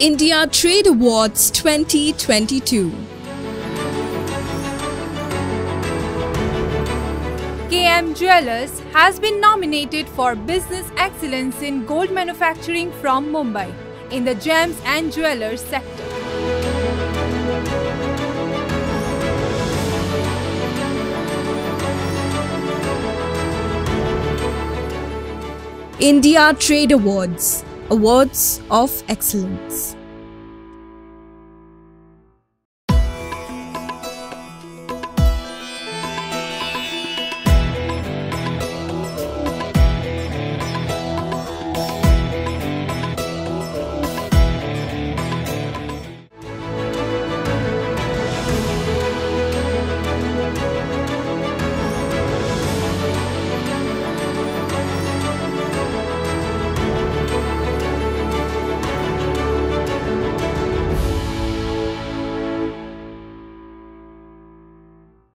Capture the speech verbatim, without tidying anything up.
India Trade Awards twenty twenty-two. K M Jewellers has been nominated for Business Excellence in Gold Manufacturing from Mumbai in the Gems and Jewellers sector. India Trade Awards, Awards of Excellence.